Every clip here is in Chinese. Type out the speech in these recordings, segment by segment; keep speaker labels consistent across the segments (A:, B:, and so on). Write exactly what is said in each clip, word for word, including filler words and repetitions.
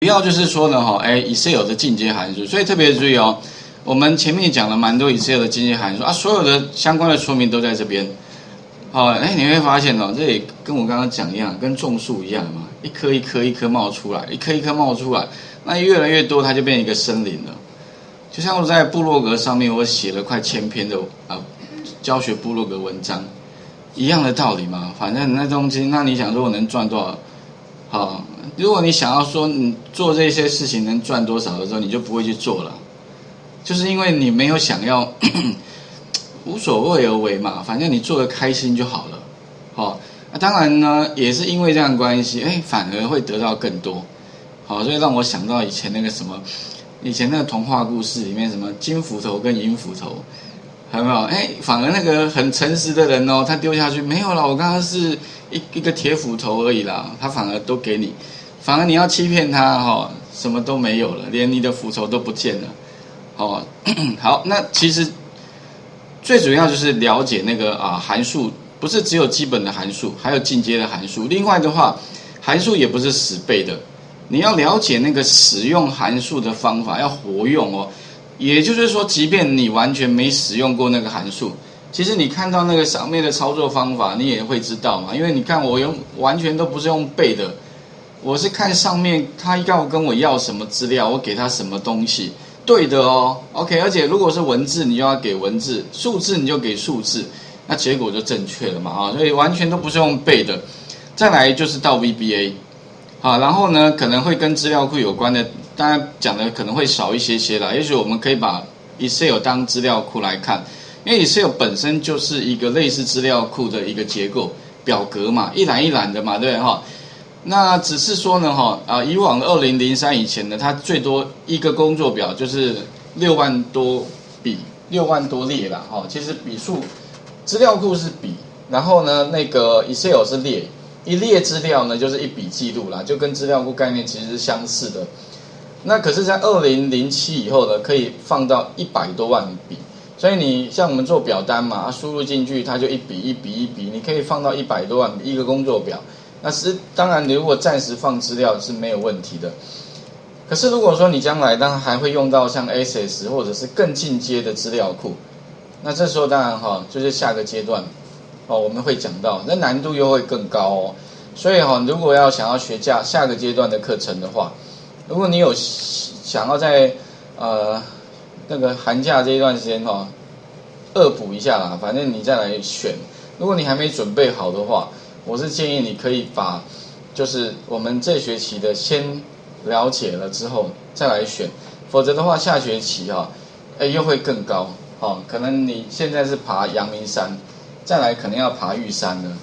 A: 要就是说呢，哈，哎 ，Excel 的进阶函数，所以特别注意哦。我们前面讲了蛮多 Excel 的进阶函数啊，所有的相关的说明都在这边。好，哎，你会发现哦，这也跟我刚刚讲一样，跟种树一样嘛，一颗一颗一颗冒出来，一颗一颗冒出来，那越来越多，它就变成一个森林了。就像我在部落格上面，我写了快千篇的啊教学部落格文章，一样的道理嘛。反正那东西，那你想说我能赚多少？好，如果你想要说你做这些事情能赚多少的时候，你就不会去做了，就是因为你没有想要无所谓而为嘛，反正你做得开心就好了。好，那当然呢，也是因为这样的关系，哎，反而会得到更多。好，所以让我想到以前那个什么，以前那个童话故事里面什么金斧头跟银斧头，有没有？哎，反而那个很诚实的人哦，他丢下去没有啦，我刚刚是一一个铁斧头而已啦，他反而都给你，反而你要欺骗他哈、哦，什么都没有了，连你的斧头都不见了。哦，好，那其实最主要就是了解那个啊函数，不是只有基本的函数，还有进阶的函数。另外的话，函数也不是死背的，你要了解那个使用函数的方法，要活用哦。也就是说，即便你完全没使用过那个函数，其实你看到那个上面的操作方法，你也会知道嘛。因为你看我用完全都不是用背的，我是看上面他要跟我要什么资料，我给他什么东西。对的哦 ，OK， 而且如果是文字，你就要给文字；数字你就给数字，那结果就正确了嘛啊！所以完全都不是用背的。再来就是到 V B A， 好，然后呢可能会跟资料库有关的，当然讲的可能会少一些些啦。也许我们可以把 Excel 当资料库来看，因为 Excel 本身就是一个类似资料库的一个结构，表格嘛，一栏一栏的嘛，对不对哈？那只是说呢，哈啊，以往二零零三以前呢，它最多一个工作表就是六万多笔，六万多列啦，哈。其实笔数，资料库是笔，然后呢，那个 Excel 是列，一列资料呢就是一笔记录啦，就跟资料库概念其实是相似的。那可是，在二零零七以后呢，可以放到一百多万笔，所以你像我们做表单嘛，输入进去它就一笔一笔一笔，你可以放到一百多万笔一个工作表。那是当然，你如果暂时放资料是没有问题的。可是如果说你将来当然还会用到像 Access 或者是更进阶的资料库，那这时候当然哈，就是下个阶段哦，我们会讲到，那难度又会更高哦。所以哈，如果要想要学下下个阶段的课程的话，如果你有想要在呃那个寒假这一段时间哈，恶补一下啦，反正你再来选。如果你还没准备好的话，我是建议你可以把，就是我们这学期的先了解了之后再来选，否则的话下学期哈、哦，哎又会更高，哦，可能你现在是爬阳明山，再来可能要爬玉山了，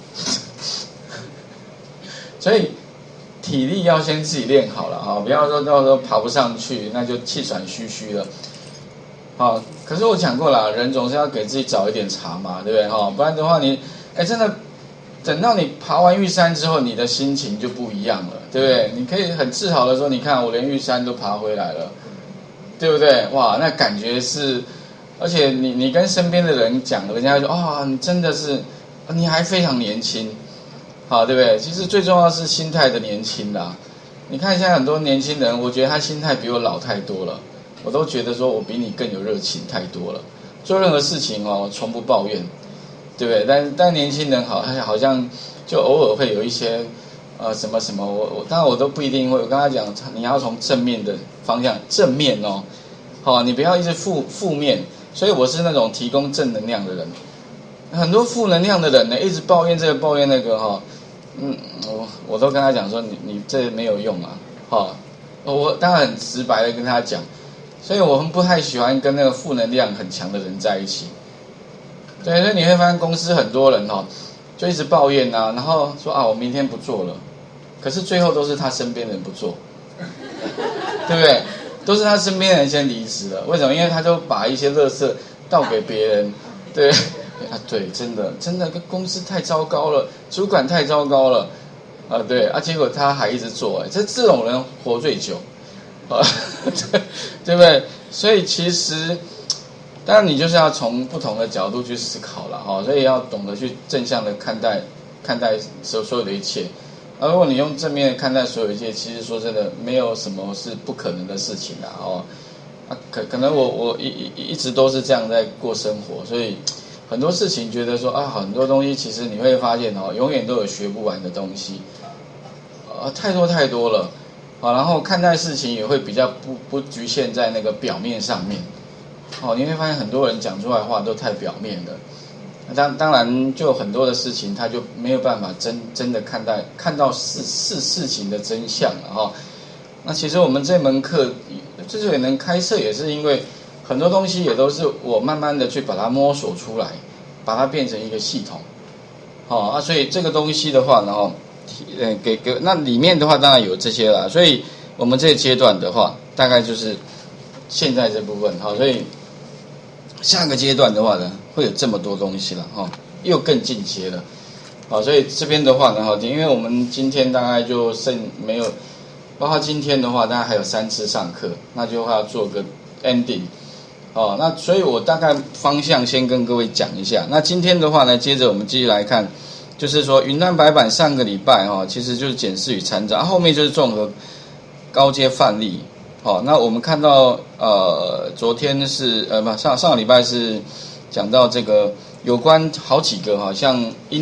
A: 所以体力要先自己练好了哈、哦，不要说到时候爬不上去，那就气喘吁吁了。好、哦，可是我讲过了，人总是要给自己找一点茬嘛，对不对哈、哦？不然的话你，哎真的。等到你爬完玉山之后，你的心情就不一样了，对不对？你可以很自豪的说：“你看，我连玉山都爬回来了，对不对？”哇，那感觉是，而且你你跟身边的人讲，人家说：“啊、哦，你真的是，你还非常年轻，好，对不对？”其实最重要是心态的年轻啦。你看现在很多年轻人，我觉得他心态比我老太多了，我都觉得说我比你更有热情太多了，做任何事情哦，从不抱怨。对不对？但但年轻人好，好像就偶尔会有一些呃什么什么，我我当然我都不一定会。我跟他讲，你要从正面的方向，正面哦，好、哦，你不要一直负负面。所以我是那种提供正能量的人。很多负能量的人呢，一直抱怨这个抱怨那个哈、哦，嗯，我我都跟他讲说，你你这没有用啊，哈、哦，我当然很直白的跟他讲，所以我们不太喜欢跟那个负能量很强的人在一起。对，所以你会发现公司很多人哈、哦，就一直抱怨啊，然后说啊，我明天不做了，可是最后都是他身边人不做，对不对？都是他身边人先离职了，为什么？因为他就把一些垃圾倒给别人，对啊，对，真的真的，公司太糟糕了，主管太糟糕了，啊，对啊，结果他还一直做，哎，这这种人活最久，啊，对，对不对？所以其实。当然，你就是要从不同的角度去思考了哈，所以要懂得去正向的看待看待所所有的一切。 而如果你用正面看待所有一切，其实说真的，没有什么是不可能的事情啦哦。啊，可可能我我一一一直都是这样在过生活，所以很多事情觉得说啊，很多东西其实你会发现哦，永远都有学不完的东西，呃，太多太多了，好，然后看待事情也会比较不不局限在那个表面上面，哦，你会发现很多人讲出来的话都太表面了，当当然就很多的事情他就没有办法真真的看待看到事事事情的真相了哈。那其实我们这门课之所以能开设，也是因为很多东西也都是我慢慢的去把它摸索出来，把它变成一个系统，好啊，所以这个东西的话，然后呃给给那里面的话当然有这些啦，所以我们这个阶段的话，大概就是现在这部分，好，所以下个阶段的话呢，会有这么多东西了哈，又更进阶了，好，所以这边的话呢，哈，因为我们今天大概就剩没有。包括今天的话，大概还有三次上课，那就要做个 ending， 哦，那所以我大概方向先跟各位讲一下。那今天的话呢，接着我们继续来看，就是说云端白板上个礼拜哈、哦，其实就是检视与参照，后面就是综合高阶范例。好、哦，那我们看到呃，昨天是呃不上上个礼拜是讲到这个有关好几个哈、哦，像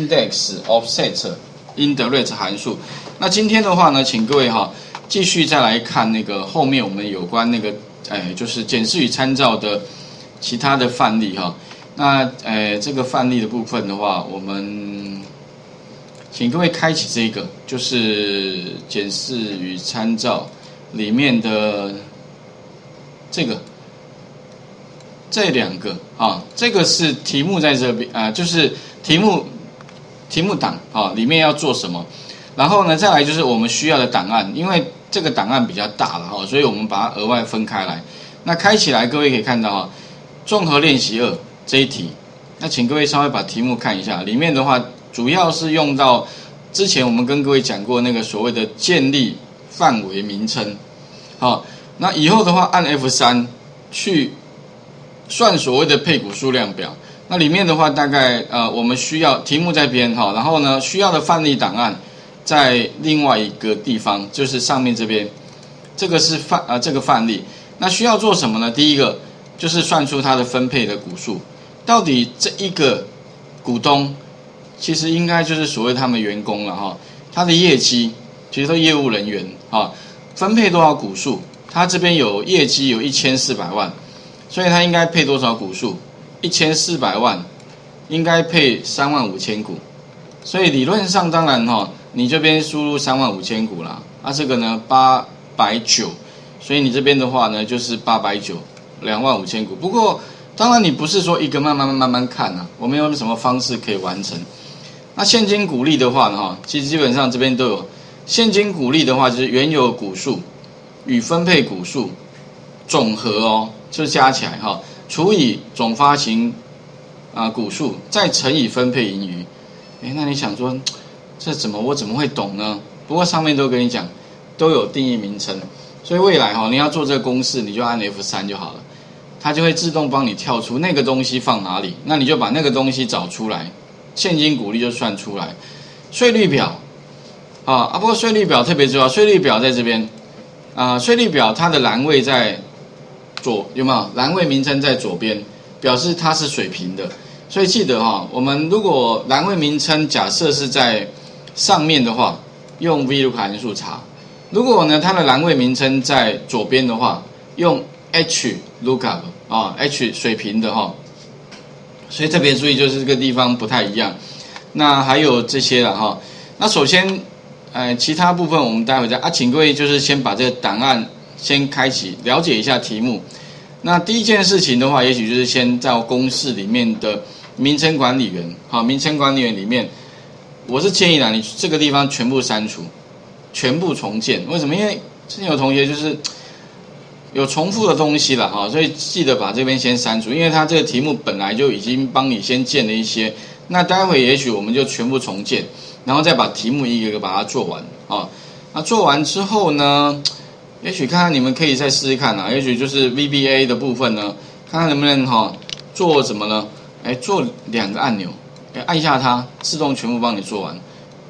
A: index、offset、indirect 函数。那今天的话呢，请各位哈。继续再来看那个后面我们有关那个，哎，就是检视与参照的其他的范例哈。那哎，这个范例的部分的话，我们请各位开启这个，就是检视与参照里面的这个这两个啊，这个是题目在这边啊，就是题目题目档啊，里面要做什么？然后呢，再来就是我们需要的档案，因为这个档案比较大了哈，所以我们把它额外分开来。那开起来，各位可以看到哈，综合练习二这一题，那请各位稍微把题目看一下，里面的话主要是用到之前我们跟各位讲过那个所谓的建立范围名称，好，那以后的话按 F 三 去算所谓的配股数量表。那里面的话大概呃我们需要题目在边哈，然后呢需要的范例档案。在另外一个地方，就是上面这边，这个是范啊、呃、这个范例。那需要做什么呢？第一个就是算出它的分配的股数，到底这一个股东其实应该就是所谓他们员工了哈，他的业绩其实都业务人员哈，分配多少股数？他这边有业绩有一千四百万，所以他应该配多少股数？一千四百万应该配三万五千股，所以理论上当然哈。你这边输入三万五千股啦，啊这个呢八百九，所以你这边的话呢就是八百九，两万五千股。不过当然你不是说一个慢慢慢慢看啊，我们有什么方式可以完成？那现金股利的话呢哈，其实基本上这边都有。现金股利的话就是原有股数与分配股数总和哦，就加起来哈，除以总发行啊、呃、股数，再乘以分配盈余。哎，那你想说？这怎么我怎么会懂呢？不过上面都跟你讲，都有定义名称，所以未来哈、哦、你要做这个公式，你就按 F 三 就好了，它就会自动帮你跳出那个东西放哪里，那你就把那个东西找出来，现金股利就算出来，税率表啊啊，不过税率表特别重要，税率表在这边啊，税率表它的栏位在左，有没有？栏位名称在左边，表示它是水平的。所以记得哈、哦，我们如果栏位名称假设是在上面的话，用 VLOOKUP 函数查；如果呢它的栏位名称在左边的话，用 HLOOKUP 啊 ，H 水平的哈、哦。所以特别注意，就是这个地方不太一样。那还有这些了哈。那首先，呃，其他部分我们待会再啊，请各位就是先把这个档案先开启，了解一下题目。那第一件事情的话，也许就是先在公式里面的名称管理员，好，名称管理员里面，我是建议啦，你这个地方全部删除，全部重建。为什么？因为之前有同学就是有重复的东西了哈，所以记得把这边先删除，因为它这个题目本来就已经帮你先建了一些，那待会也许我们就全部重建，然后再把题目一个一个把它做完啊。那做完之后呢？也许看看你们可以再试试看啊，也许就是 V B A 的部分呢，看看能不能哈、哦、做什么呢？哎，做两个按钮，哎，按一下它，自动全部帮你做完。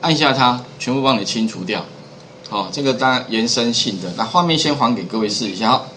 A: 按下它，全部帮你清除掉。好，这个当然延伸性的，那画面先还给各位试一下。好。